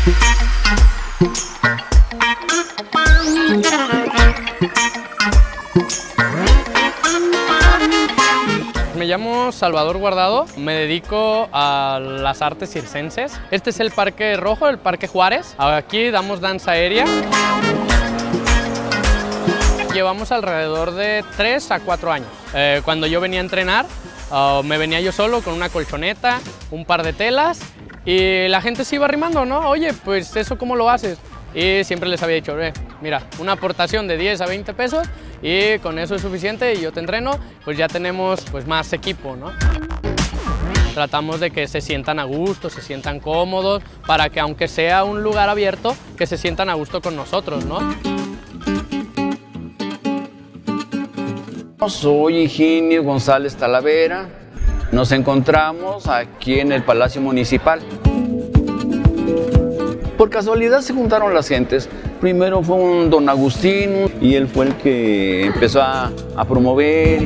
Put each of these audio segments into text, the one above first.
Me llamo Salvador Guardado, me dedico a las artes circenses. Este es el Parque Rojo, el Parque Juárez. Aquí damos danza aérea. Llevamos alrededor de 3 a 4 años. Cuando yo venía a entrenar, me venía yo solo con una colchoneta, un par de telas y la gente se iba arrimando, ¿no? Oye, pues eso ¿cómo lo haces? Y siempre les había dicho, mira, una aportación de 10 a 20 pesos y con eso es suficiente y yo te entreno, pues ya tenemos pues más equipo, ¿no? Tratamos de que se sientan a gusto, se sientan cómodos, para que aunque sea un lugar abierto, que se sientan a gusto con nosotros, ¿no? Soy Higinio González Talavera, nos encontramos aquí en el Palacio Municipal. Por casualidad se juntaron las gentes. Primero fue un don Agustín y él fue el que empezó a promover.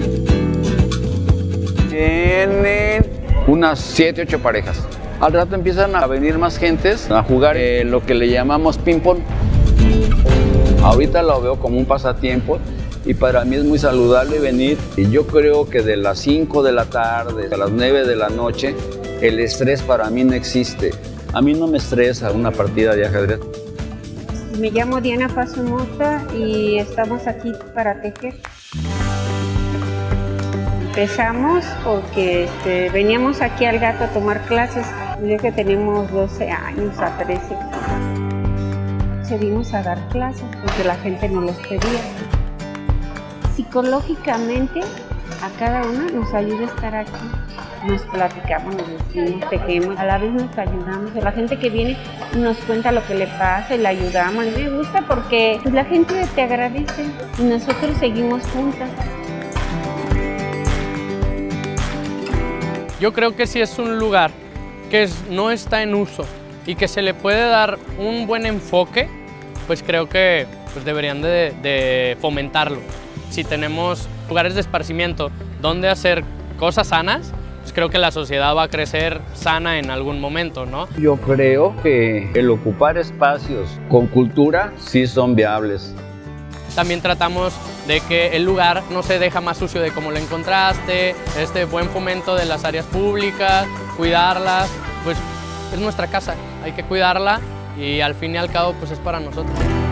Tienen unas 7, 8 parejas. Al rato empiezan a venir más gentes a jugar lo que le llamamos ping-pong. Ahorita lo veo como un pasatiempo y para mí es muy saludable venir. Y yo creo que de las 5 de la tarde a las 9 de la noche el estrés para mí no existe. A mí no me estresa una partida de ajedrez. Me llamo Diana Fazumota y estamos aquí para tejer. Empezamos porque veníamos aquí al Gato a tomar clases. Yo que tenemos 12 años a 13. Seguimos a dar clases porque la gente nos los pedía. Psicológicamente a cada una nos ayuda a estar aquí. Nos platicamos, nos decimos, tejemos, a la vez nos ayudamos. La gente que viene nos cuenta lo que le pasa y la ayudamos. A mí me gusta porque pues, la gente te agradece y nosotros seguimos juntas. Yo creo que si es un lugar que no está en uso y que se le puede dar un buen enfoque, pues creo que pues deberían de fomentarlo. Si tenemos lugares de esparcimiento donde hacer cosas sanas, pues creo que la sociedad va a crecer sana en algún momento, ¿no? Yo creo que el ocupar espacios con cultura sí son viables. También tratamos de que el lugar no se deja más sucio de como lo encontraste, buen fomento de las áreas públicas, cuidarlas, pues es nuestra casa, hay que cuidarla y al fin y al cabo pues es para nosotros.